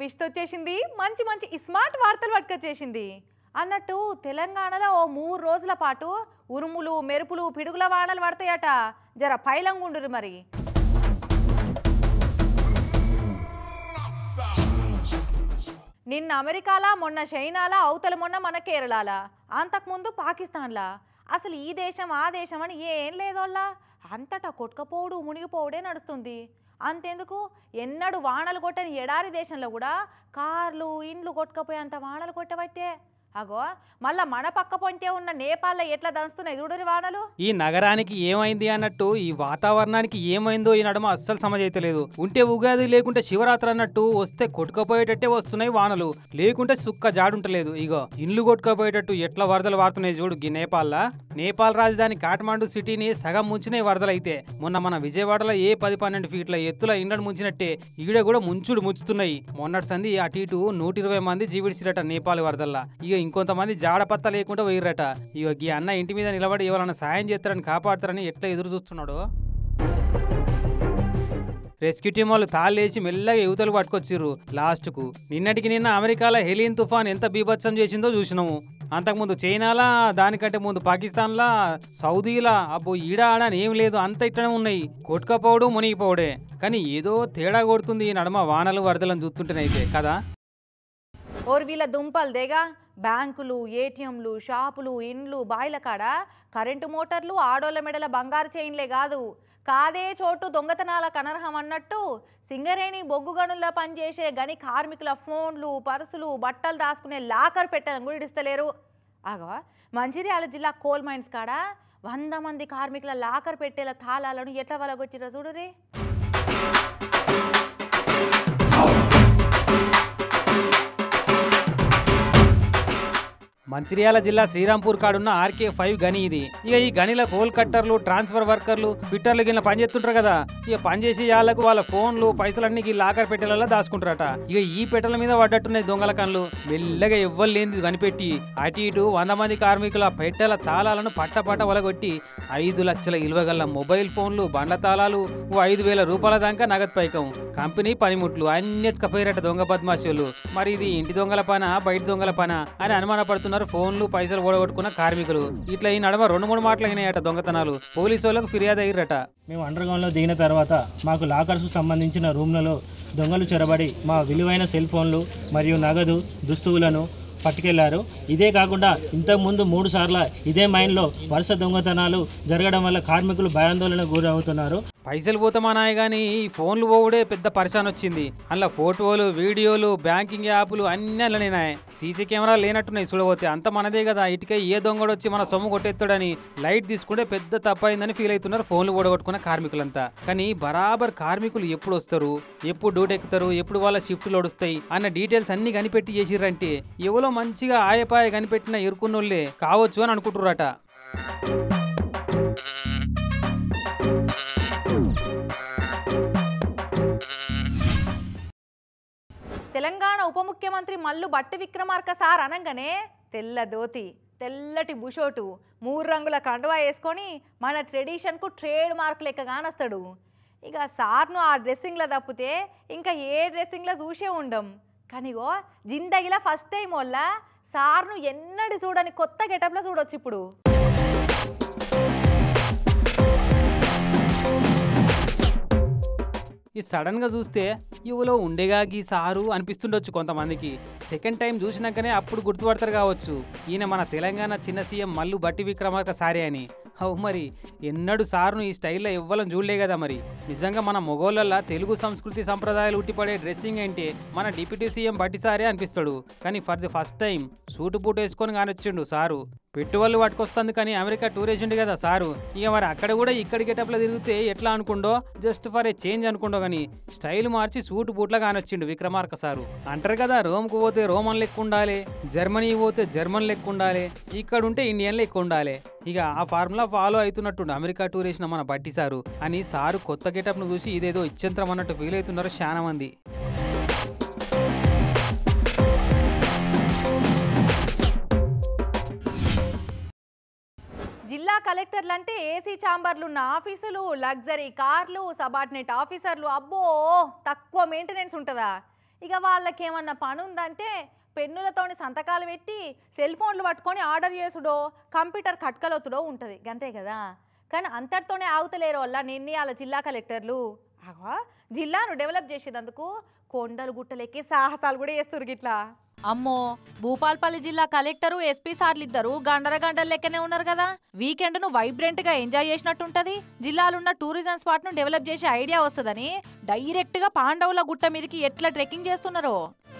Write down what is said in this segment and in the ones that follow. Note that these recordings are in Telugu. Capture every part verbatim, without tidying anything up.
ట్విస్ట్ వచ్చేసింది. మంచి మంచి స్మార్ట్ వార్తలు పట్టుకొచ్చేసింది. అన్నట్టు తెలంగాణలో ఓ మూడు రోజుల పాటు ఉరుములు మెరుపులు పిడుగుల వానలు పడతాయట. జర పైలంగుండురు మరి. నిన్న అమెరికాలా, మొన్న చైనాలా, అవతల మొన్న మన కేరళలా, అంతకుముందు పాకిస్తాన్లా. అసలు ఈ దేశం ఆ దేశం అని ఏం లేదోళ్ళ. అంతటా కొట్టుకపోవడు మునిగిపోవడే నడుస్తుంది. అంతెందుకు ఎన్నడు వానలు కొట్టని ఎడారి దేశంలో కూడా కార్లు ఇండ్లు కొట్టుకపోయేంత వానలు కొట్టబట్టే. అగో మళ్ళా మన పక్క పొంటే ఉన్న నేపాల్లో ఎట్లా దంచుతున్నాయి చూడరి వానలు. ఈ నగరానికి ఏమైంది అన్నట్టు, ఈ వాతావరణానికి ఏమైందో ఈ నడుమ అస్సలు సమజైతలేదు. ఉంటే ఉగాది లేకుంటే శివరాత్రి అన్నట్టు వస్తే కొట్టుకపోయేటట్టే వస్తున్నాయి వానలు, లేకుంటే సుక్క జాడుంటలేదు. ఇగో ఇండ్లు కొట్టుకపోయేటట్టు ఎట్లా వరదలు వారుతున్నాయి చూడు ఈ నేపాల్లా. నేపాల్ రాజధాని కాఠ్మండు సిటీని సగం ముంచినాయి వరదలైతే. మొన్న మన విజయవాడలో ఏ పది పన్నెండు ఫీట్ల ఎత్తుల ఇండ్లను ముంచినట్టే ఈడ కూడా ముంచుడు ముంచుతున్నాయి. మొన్నటి సంది అటు ఇటు నూట ఇరవై మంది జీవిడిచిరట నేపాల్ వరదల్లా. ఇక ఇంకొంతమంది జాడపత్త లేకుండా పోయిర్రట. ఇక ఈ అన్న ఇంటి మీద నిలబడి ఎవరన్నా సాయం చేస్తారని కాపాడతారని ఎట్లా ఎదురు చూస్తున్నాడు. రెస్క్యూ టీం వాళ్ళు తాళ్ళేసి మెల్లగా యువతలు పట్టుకొచ్చిర్రు లాస్ట్కు. నిన్నటికి నిన్న అమెరికాలో హెలీన్ తుఫాన్ ఎంత బీభత్సం చేసిందో చూసినాము. అంతకుముందు చైనాలా, దానికంటే ముందు పాకిస్తాన్లా, సౌదీలా, అబ్బో ఈడ ఆడ అని ఏం లేదు, అంత ఇట్లనే ఉన్నాయి. కొట్టుకపోవడు మునిగిపోవడే. కానీ ఏదో తేడా కొడుతుంది ఈ నడమ వానలు వరదలను చూస్తుంటేనైతే కదా. ఓర్ వీళ్ళ దుంపలు దేగా బ్యాంకులు, ఏటీఎంలు, షాపులు, ఇండ్లు, బాయిల కాడ కరెంటు మోటార్లు, ఆడోళ్ళ మెడల బంగారు చైన్లే కాదు, కాదే చోటు దొంగతనాల కనర్హం అన్నట్టు సింగరేణి బొగ్గు గనుల్లో పనిచేసే గని కార్మికుల ఫోన్లు, పర్సులు, బట్టలు దాచుకునే లాకర్ పెట్టాలని కూడా ఇడిస్తలేరు. ఆగవా మంచిర్యాల జిల్లా కోల్ మైన్స్ కాడ వంద మంది కార్మికుల లాకర్ పెట్టేల తాళాలను ఎట్లా వలగొచ్చిరో చూడురే. మంచిర్యాల జిల్లా శ్రీరాంపూర్ కాడున్న ఆర్కే ఫైవ్ గని ఇది. ఇక ఈ గనిల కోల్ కట్టర్లు, ట్రాన్స్ఫర్ వర్కర్లు, ఫిట్టర్లు గిన్న పనిచేస్తుంటారు కదా. ఇక పనిచేసే వాళ్ళకు వాళ్ళ ఫోన్లు, పైసలన్నీ లాకర్ పెట్టెలలో దాచుకుంటారట. ఇక ఈ పెట్టెల మీద పడ్డట్టున్నాయి దొంగల కళ్ళు. మెల్లగా ఎవ్వరు లేనిది కనిపెట్టి అటు ఇటు వంద మంది కార్మికుల పెట్టెల తాళాలను పట్టపట్ట వలగొట్టి ఐదు లక్షల ఇలువగల మొబైల్ ఫోన్లు, బండ్ల తాళాలు, ఓ ఐదు వేల రూపాయల దాకా నగదు పైకం, కంపెనీ పనిముట్లు అన్నిటికపోయారట దొంగ బద్మాషులు. మరి ఇది ఇంటి దొంగల పన బయట దొంగల పన అని అనుమానపడుతున్నారు ఫోన్లు, పైసలు ఓడగొట్టుకున్న కార్మికులు. ఇట్లా ఈ నడమ రెండు మూడు మాటలు అయినాయట దొంగతనాలు. పోలీసు వాళ్ళకు ఫిర్యాదు అయ్యారట. మేము అండర్ గ్రౌండ్లో దిగిన తర్వాత మాకు లాకర్స్కు సంబంధించిన రూమ్లలో దొంగలు చొరబడి మా విలువైన సెల్ ఫోన్లు మరియు నగదు దుస్తువులను పట్టుకెళ్లారు. ఇదే కాకుండా ఇంతకుముందు మూడు సార్లు ఇదే మైన్లో వరుస దొంగతనాలు జరగడం వల్ల కార్మికులు భయాందోళనకు గురవుతున్నారు. పైసలు పోతామన్నాయి కానీ ఈ ఫోన్లు పోవుడే పెద్ద పరిశాన్ వచ్చింది. అందులో ఫోటోలు, వీడియోలు, బ్యాంకింగ్ యాప్లు అన్నీ అందులోనేనాయి. సీసీ కెమెరా లేనట్టున్నాయి చూడబోతే. అంత మనదే కదా, ఇటుకే ఏ దొంగడు వచ్చి మన సొమ్ము కొట్టేస్తాడని లైట్ తీసుకుంటే పెద్ద తప్పైందని ఫీల్ అవుతున్నారు ఫోన్లు ఓడగొట్టుకున్న కార్మికులంతా. కానీ బరాబర్ కార్మికులు ఎప్పుడు వస్తారు, ఎప్పుడు డ్యూటీ ఎక్కుతారు, ఎప్పుడు వాళ్ళ షిఫ్ట్లు ఒడుస్తాయి అన్న డీటెయిల్స్ అన్ని కనిపెట్టి చేసిర్రంటే ఎవరో మంచిగా ఆయపాయ కనిపెట్టిన ఇరుకున్నోళ్ళే కావచ్చు అని అనుకుంటున్నారట. తెలంగాణ ఉప ముఖ్యమంత్రి మల్లు భట్టి విక్రమార్క సార్ అనగానే తెల్ల దోతి, తెల్లటి బుషోటు, మూడు రంగుల కండువా వేసుకొని మన ట్రెడిషన్కు ట్రేడ్ మార్క్ లెక్క కానొస్తాడు. ఇక సార్ను ఆ డ్రెస్సింగ్లో తప్పితే ఇంకా ఏ డ్రెస్సింగ్లో చూసే ఉండం. కానీగో జిందగిలా ఫస్ట్ టైం వల్ల సార్ను ఎన్నడి చూడని కొత్త గెటప్లో చూడొచ్చు ఇప్పుడు. ఈ సడన్ గా చూస్తే ఇవలో ఉండేగా గీ సారు అనిపిస్తుండొచ్చు కొంతమందికి. సెకండ్ టైం చూసినాకనే అప్పుడు గుర్తుపడతారు కావచ్చు ఈయన మన తెలంగాణ చిన్న సీఎం మల్లు భట్టి విక్రమార్క సారే అని. అవు మరి ఎన్నడూ సార్ను ఈ స్టైల్లో ఇవ్వాలని చూడలే కదా. మరి నిజంగా మన మొగోళ్ళ తెలుగు సంస్కృతి సంప్రదాయాలు ఉట్టిపడే డ్రెస్సింగ్ అంటే మన డిప్యూటీ సీఎం భట్టి సారే అనిపిస్తాడు. కానీ for the first time suit boot వేసుకొని కానొచ్చిండు సారు. పెట్టుబడులు పట్టుకొస్తుంది కానీ అమెరికా టూరిస్ట్ కదా సారు. ఇక మరి అక్కడ కూడా ఇక్కడి గెటప్లో తిరిగితే ఎట్లా అనుకుండో, జస్ట్ ఫర్ ఏ చేంజ్ అనుకుండో కానీ స్టైల్ మార్చి సూటు బూట్లా కానొచ్చిండు విక్రమార్క సారు. అంటారు కదా రోమ్కు పోతే రోమన్ లెక్క ఉండాలి, జర్మనీ పోతే జర్మన్ లెక్క ఉండాలి, ఇక్కడ ఉంటే ఇండియన్ లెక్క ఉండాలి. ఇక ఆ ఫార్ములా ఫాలో అవుతున్నట్టుండు అమెరికా టూరిస్ట్ మన భట్టి సారు అని సారు కొత్త గెటప్ను చూసి ఇదేదో ఇచ్చంత్రం అన్నట్టు ఫీల్ అవుతున్నారు చాలా మంది. జిల్లా కలెక్టర్లు అంటే ఏసీ ఛాంబర్లు ఉన్న ఆఫీసులు, లగ్జరీ కార్లు, సబార్డినేట్ ఆఫీసర్లు, అబ్బో తక్కువ మెయింటెనెన్స్ ఉంటుందా? ఇక వాళ్ళకేమన్నా పని ఉందంటే పెన్నులతోని సంతకాలు పెట్టి సెల్ ఫోన్లు పట్టుకొని ఆర్డర్ చేసుడో కంప్యూటర్ కట్కలొత్తుడో ఉంటుంది అంతే కదా. కానీ అంతటితోనే ఆగుతలేరు వల్ల నిన్న వాళ్ళ జిల్లా కలెక్టర్లు అగో జిల్లాను డెవలప్ చేసేందుకు కొండలు గుట్టలెక్కి సాహసాలు కూడా చేస్తారు గిట్లా. అమ్మో భూపాల్పల్లి జిల్లా కలెక్టరు ఎస్పీ సార్లు ఇద్దరు గండర గంటల లెక్కనే ఉన్నారు కదా. వీకెండ్ ను వైబ్రెంట్ గా ఎంజాయ్ చేసినట్టుంటది. జిల్లాలున్న టూరిజం స్పాట్ ను డెవలప్ చేసే ఐడియా వస్తుందని డైరెక్ట్ గా పాండవుల గుట్ట మీదకి ఎట్లా ట్రెక్కింగ్ చేస్తున్నారో.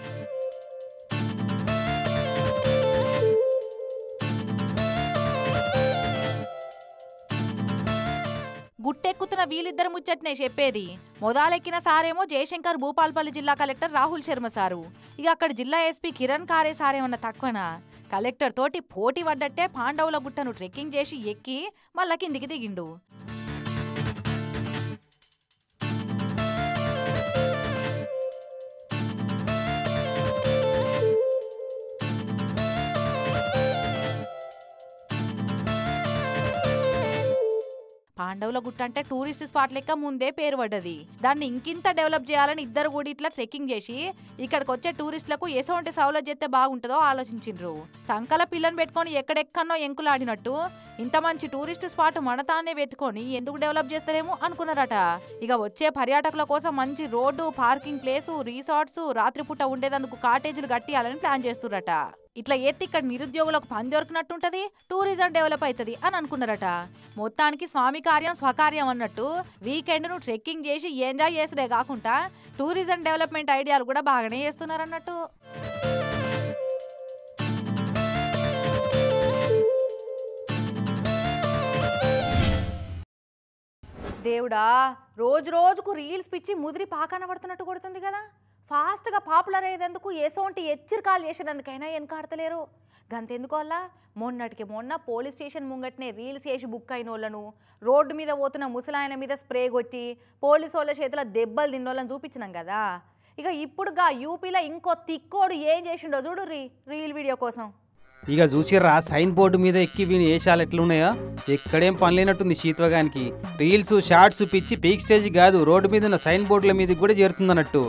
గుట్టెక్కుతున్న వీళ్ళిద్దరు ముచ్చట్నే చెప్పేది. మొదలెక్కిన సారేమో జయశంకర్ భూపాల్పల్లి జిల్లా కలెక్టర్ రాహుల్ శర్మ సారు. ఇక అక్కడ జిల్లా ఎస్పీ కిరణ్ కారే సారేమన్నా తక్కువనా. కలెక్టర్ తోటి పోటీ పడ్డట్టే పాండవుల గుట్టను ట్రెక్కింగ్ చేసి ఎక్కి మళ్ళా కిందికి దిగిండు. పాండవుల గుట్ట అంటే టూరిస్ట్ స్పాట్ లెక్క ముందే పేరు పడ్డది. దాన్ని ఇంకింత డెవలప్ చేయాలని ఇద్దరు కూడా ఇట్లా ట్రెక్కింగ్ చేసి ఇక్కడికి వచ్చే టూరిస్టులకు ఎటువంటి సౌలభ్యం చేస్తే బాగుంటుందో ఆలోచించిండ్రు. సంకల పిల్లని పెట్టుకొని ఎక్కడెక్కడో ఎంకులాడినట్టు ఇంత మంచి టూరిస్ట్ స్పాట్ మన తానే పెట్టుకొని ఎందుకు డెవలప్ చేస్తారేమో అనుకున్నారట. ఇక వచ్చే పర్యాటకుల కోసం మంచి రోడ్డు, పార్కింగ్ ప్లేసు, రిసార్ట్స్, రాత్రిపూట ఉండేందుకు కాటేజీలు కట్టియాలని ప్లాన్ చేస్తురట. ఇట్లా ఎత్తి ఇక్కడ నిరుద్యోగులకు పని దొరికినట్టుంటది, టూరిజం డెవలప్ అవుతుంది అని అనుకున్నారట. మొత్తానికి స్వామి కార్యం స్వకార్యం అన్నట్టు వీకెండ్ ను ట్రెక్కింగ్ చేసి ఎంజాయ్ చేసుడే కాకుండా టూరిజం డెవలప్మెంట్ ఐడియాలు కూడా బాగానే చేస్తున్నారన్నట్టు. దేవుడా రోజు రోజుకు రీల్స్ పిచ్చి ముదిరి పాకాన పడుతున్నట్టు కొడుతుంది కదా. ఫాస్ట్గా పాపులర్ అయ్యేందుకు ఏసోంటి హెచ్చరికలు చేసేందుకైనా వెనకాడతలేరు. గంతెందుకు వల్ల మొన్నటికి మొన్న పోలీస్ స్టేషన్ ముంగట్నే రీల్స్ చేసి బుక్ అయిన వాళ్ళను, రోడ్డు మీద పోతున్న ముసలాయన మీద స్ప్రే కొట్టి పోలీసు వాళ్ళ చేతిలో దెబ్బలు తిన్నోళ్ళని చూపించినాం కదా. ఇక ఇప్పుడుగా యూపీలో ఇంకో తిక్కోడు ఏం చేసిండో చూడు రీ రీల్ వీడియో కోసం. ఇక చూసిర్రా సైన్ బోర్డు మీద ఎక్కి వీని వేషాలు ఎట్లున్నాయో. ఎక్కడేం పని లేనట్టుంది శీతవగానికి. రీల్స్ షార్ట్స్ పిచ్చి పీక్ స్టేజ్ కాదు, రోడ్డు మీద ఉన్న సైన్ బోర్డుల మీదకి కూడా చేరుతుందన్నట్టు.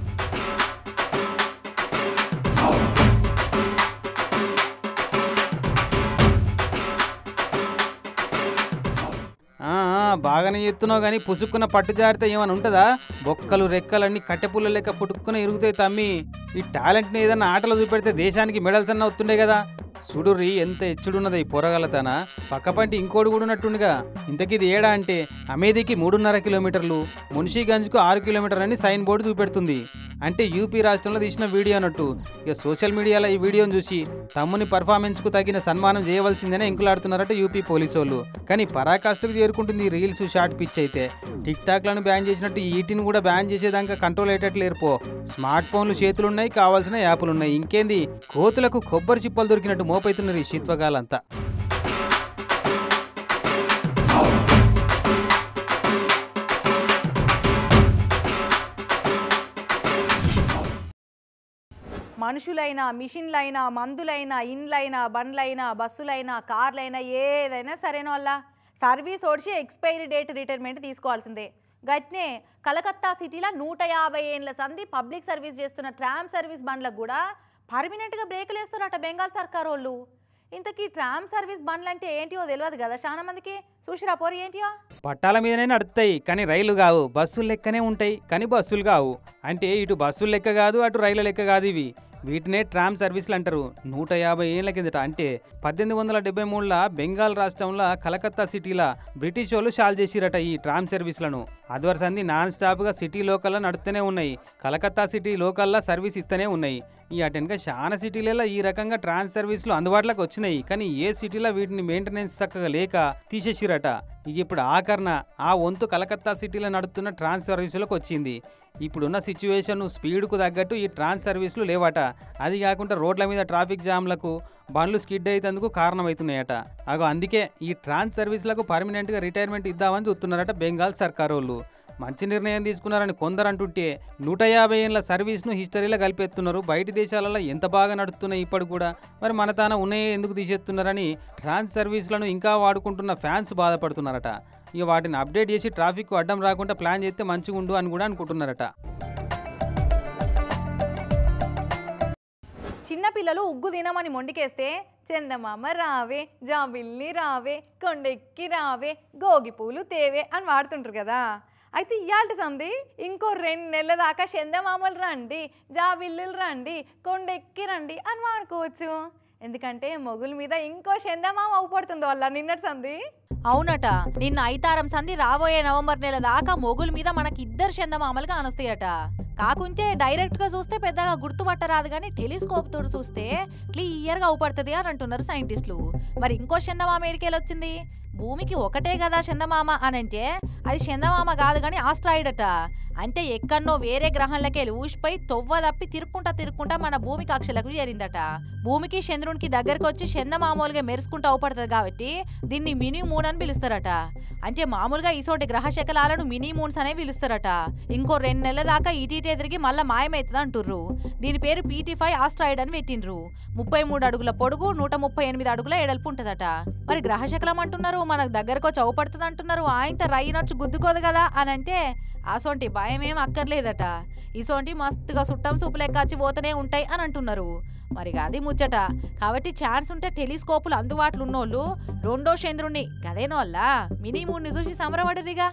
బాగానే చెప్తున్నావు కానీ పుసుక్కున్న పట్టు జారితే ఏమైనా ఉంటుందా? బొక్కలు రెక్కలన్నీ కట్టెపుల్ల లెక్క పుట్టుక్కున ఇరుగుతాయి తమ్మి. ఈ టాలెంట్ని ఏదన్నా ఆటలో చూపెడితే దేశానికి మెడల్స్ అన్న వస్తుండే కదా. సుడుర్రి ఎంత ఎచ్చుడున్నది ఈ పొరగలతన. పక్కపంటి ఇంకోటి కూడా ఉన్నట్టుండగా. ఇంతకీ ఇది ఏడా అంటే అమేధికి మూడున్నర కిలోమీటర్లు, మున్షీగంజ్కు ఆరు కిలోమీటర్ అని సైన్ బోర్డు చూపెడుతుంది. అంటే యూపీ రాష్ట్రంలో తీసిన వీడియో అన్నట్టు. ఇక సోషల్ మీడియాలో ఈ వీడియోను చూసి తమ్ముని పర్ఫార్మెన్స్కు తగిన సన్మానం చేయవలసిందని ఎంకులాడుతున్నారట యూపీ పోలీసు వాళ్ళు. కానీ పరాకాష్ఠకు చేరుకుంటుంది ఈ రీల్స్ షార్ట్ పిచ్ అయితే. టిక్ టాక్లను బ్యాన్ చేసినట్టు ఈటీని కూడా బ్యాన్ చేసేదాకా కంట్రోల్ అయ్యేటట్లు పో. స్మార్ట్ ఫోన్లు చేతులున్నాయి, కావాల్సిన యాప్లు ఉన్నాయి. ఇంకేంది కోతులకు కొబ్బరి చిప్పలు దొరికినట్టు మోపైతున్నారు ఈ శీత్వగాలంతా. మనుషులైనా, మిషన్లైనా, మందులైనా, ఇండ్లైనా, బండ్లైనా, బస్సులైనా, కార్లైనా ఏదైనా సరేనో వల్ల సర్వీస్ ఓడిచి ఎక్స్పైరీ డేట్ రిటైర్మెంట్ తీసుకోవాల్సిందే. గట్నే కలకత్తా సిటీలో నూట యాభై ఏళ్ళ సంది పబ్లిక్ సర్వీస్ చేస్తున్న ట్రామ్ సర్వీస్ బండ్లకు కూడా పర్మనెంట్గా బ్రేకులు వేస్తారట బెంగాల్ సర్కార్ వాళ్ళు. ఇంతకీ ట్రామ్ సర్వీస్ బండ్లు అంటే ఏంటియో తెలియదు కదా చాలా మందికి. చూసిరా పోరు ఏంటియో. పట్టాల మీదనే నడుస్తాయి కానీ రైలు కావు, బస్సులు లెక్కనే ఉంటాయి కానీ బస్సులు కావు. అంటే ఇటు బస్సులు లెక్క కాదు, అటు రైలు లెక్క కాదు. ఇవి వీటినే ట్రామ్ సర్వీసులు అంటారు. నూట యాభై ఏళ్ల కిందట అంటే పద్దెనిమిది వందల డెబ్బై మూడులో బెంగాల్ రాష్ట్రంలో కలకత్తా సిటీలో బ్రిటిష్ వాళ్ళు షాల్ చేసిరట ఈ ట్రామ్ సర్వీసులను. అదివరసంది నాన్ స్టాప్గా సిటీ లోకల్లో నడుస్తూనే ఉన్నాయి. కలకత్తా సిటీ లోకల్లో సర్వీస్ ఇస్తూనే ఉన్నాయి. ఈ అటెనక చాలా సిటీలలో ఈ రకంగా ట్రాన్స్ సర్వీసులు అందుబాటులోకి వచ్చినాయి. కానీ ఏ సిటీలో వీటిని మెయింటెనెన్స్ చక్కగా లేక తీసేసిరట. ఇక ఇప్పుడు ఆకరణ ఆ వంతు కలకత్తా సిటీలో నడుస్తున్న ట్రాన్స్ సర్వీసులకు వచ్చింది. ఇప్పుడున్న సిచ్యువేషన్ స్పీడ్కు తగ్గట్టు ఈ ట్రాన్స్ సర్వీసులు లేవట. అది కాకుండా రోడ్ల మీద ట్రాఫిక్ జామ్లకు బండ్లు స్కిడ్ అయ్యేందుకు కారణమవుతున్నాయట. అగో అందుకే ఈ ట్రాన్స్ సర్వీసులకు పర్మనెంట్గా రిటైర్మెంట్ ఇద్దామని చూస్తున్నారట బెంగాల్ సర్కార్ వాళ్ళు. మంచి నిర్ణయం తీసుకున్నారని కొందరు అంటుంటే నూట యాభై ఏళ్ళ సర్వీస్ను హిస్టరీలో కలిపేస్తున్నారు. బయటి దేశాలలో ఎంత బాగా నడుస్తున్నాయి ఇప్పుడు కూడా, మరి మన తాన ఉన్నాయే ఎందుకు తీసేస్తున్నారని ట్రాన్స్ సర్వీసులను ఇంకా వాడుకుంటున్న ఫ్యాన్స్ బాధపడుతున్నారట. ఇక వాటిని అప్డేట్ చేసి ట్రాఫిక్ అడ్డం రాకుండా ప్లాన్ చేస్తే మంచిగా ఉండు అని కూడా అనుకుంటున్నారట. చిన్నపిల్లలు ఉగ్గు తినమని మొండికేస్తే చందమామ రావే, జాబిల్లి రావే, కొండెక్కి రావే, గోగి పూలు తేవే అని వాడుతుంటారు కదా. అయితే ఇవాళ సంది ఇంకో రెండు నెలల దాకా చందమామలు రండి, జాబిల్లులు రండి, కొండెక్కి రండి అని వాడుకోవచ్చు. ఎందుకంటే మొగుల మీద ఇంకో చందమామ అవుపడుతుంది వాళ్ళ నిన్నటి సంది. అవునట, నిన్న ఐతారం సంధి రాబోయే నవంబర్ నెల దాకా మొగుల మీద మనకి ఇద్దరు చందమామలు కానొస్తాయట. కాకుంటే డైరెక్ట్ గా చూస్తే పెద్దగా గుర్తుపట్టరాదు కానీ టెలిస్కోప్ తోటి చూస్తే క్లియర్ గా అవుపడుతుంది అని అంటున్నారు సైంటిస్టులు. మరి ఇంకో చందమామ ఏడికేలు వచ్చింది? భూమికి ఒకటే కదా చందమామ అని అంటే అది చందమామ కాదు కానీ ఆస్ట్రాయిడ్ అట. అంటే ఎక్కడనో వేరే గ్రహంలోకి ఊసిపోయి తొవ్వ తప్పి తిరుక్కుంటా తిరుక్కుంటా మన భూమి కక్షలకు చేరిందట. భూమికి చంద్రునికి దగ్గరకు వచ్చి చందమామూలుగా మెరుసుకుంటూ అవుపడుతుంది కాబట్టి దీన్ని మినీ మూన్ అని పిలుస్తారట. అంటే మామూలుగా ఇసోటి గ్రహ శకలాలను మినీ మూన్స్ అనే పిలుస్తారట. ఇంకో రెండు నెలల దాకా ఇటీటే తిరిగి మళ్ళీ మాయమవుతుంది అంటుర్రు. దీని పేరు పీటీ ఫైవ్ ఆస్ట్రాయిడ్ అని పెట్టిండ్రు. ముప్పై మూడు అడుగుల పొడుగు, నూట ముప్పై ఎనిమిది అడుగుల ఎడల్పు ఉంటదట. మరి గ్రహ శకలం అంటున్నారు, మనకు దగ్గరకు వచ్చి అవుపడుతుంది అంటున్నారు, ఆయనతో రైనొచ్చి గుద్దుకోదు కదా అని అంటే అసోంటి భయం ఏం అక్కర్లేదట. ఇసోంటి మస్తుగా సుట్టం సూపు లెక్క వచ్చి పోతూనే ఉంటాయి అని అంటున్నారు. మరి అది ముచ్చట. కాబట్టి ఛాన్స్ ఉంటే టెలిస్కోపులు అందుబాటులో ఉన్నోళ్ళు రెండో చంద్రుణ్ణి గదేనో వల్ల మినీ మూడ్ని చూసి సంబరపడరిగా.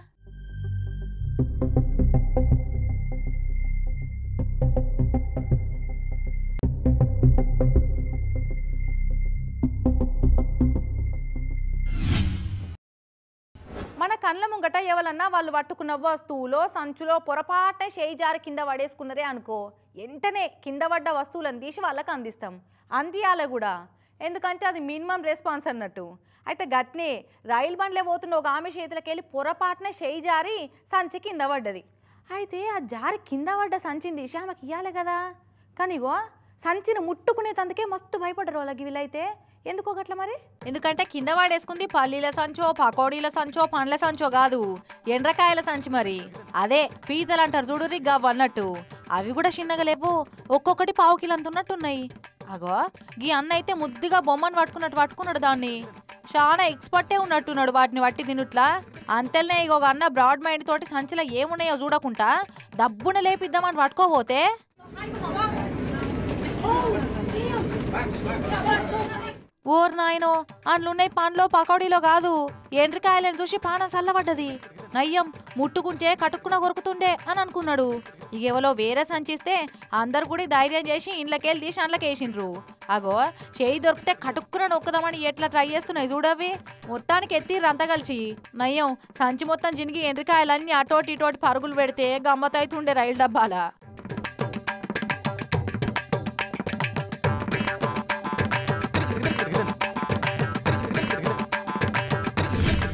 మన కళ్ళ ముంగట ఎవరన్నా వాళ్ళు పట్టుకున్న వస్తువులో సంచులో పొరపాటే చేయి జారి కింద పడేసుకున్నదే అనుకో, వెంటనే కింద పడ్డ వస్తువులను తీసి వాళ్ళకి అందిస్తాం. అందియాలి కూడా, ఎందుకంటే అది మినిమం రెస్పాన్స్ అన్నట్టు. అయితే గట్నే రైలు బండ్లే పోతున్న ఒక ఆమె చేతులకి వెళ్ళి పొరపాటునే చేయి జారి సంచి కింద పడ్డది. అయితే ఆ జారి కింద పడ్డ సంచిని తీసి ఆమెకి ఇవ్వాలి కదా. కానీ ఇగో సంచిని ముట్టుకునేందుకే మస్తు భయపడ్డరు వాళ్ళకి వీళ్ళైతే. ఎందుకో గట్ల మరి? ఎందుకంటే కింద వాడేసుకుంది పల్లీల సంచో, పకోడీల సంచో, పండ్ల సంచో కాదు, ఎండ్రకాయల సంచి. మరి అదే పీతలు అంటారు చూడురి గవ్ అన్నట్టు. అవి కూడా చిన్నగా లేవు, ఒక్కొక్కటి పావు కిలో అంతున్నట్టున్నాయి. అగో గీ అన్న అయితే ముద్దుగా బొమ్మను పట్టుకున్నట్టు పట్టుకున్నాడు దాన్ని. చాలా ఎక్స్పర్టే ఉన్నట్టున్నాడు వాటిని వట్టి తినుట్లా. అంతేనే ఇక ఒక అన్న బ్రాడ్ మైండ్ తోటి సంచిలో ఏమున్నాయో చూడకుండా డబ్బున లేపిద్దామని పట్టుకోపోతే ఓర్ నాయనో, అందులున్నాయి పండ్లో పకోడీలో కాదు, ఎండ్రికాయలను చూసి పానం చల్లబడ్డది. నయ్యం ముట్టుకుంటే కటుక్కున కొరుకుతుండే అని అనుకున్నాడు. ఇక ఎవరో వేరే సంచిస్తే అందరు కూడా ధైర్యం చేసి ఇండ్లకెళ్ళి తీసి అందులోకి వేసిండ్రు. అగో చేయి దొరికితే కటుక్కున నొక్కుదామని ఎట్లా ట్రై చేస్తున్నాయి చూడవి. మొత్తానికి ఎత్తిర్రు కలిసి. నయ్యం సంచి మొత్తం జినిగి ఎండ్రికాయలన్నీ అటోటి ఇటోటి పరుగులు పెడితే గమ్మతైతుండే రైలు డబ్బాల.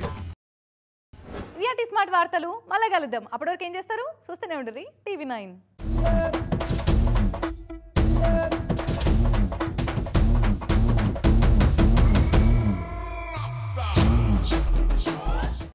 స్మార్ట్ వార్తలు మళ్ళీ కలుద్దాం. అప్పటివరకు ఏం చేస్తారు? చూస్తూనే ఉండరు టీవీ నైన్.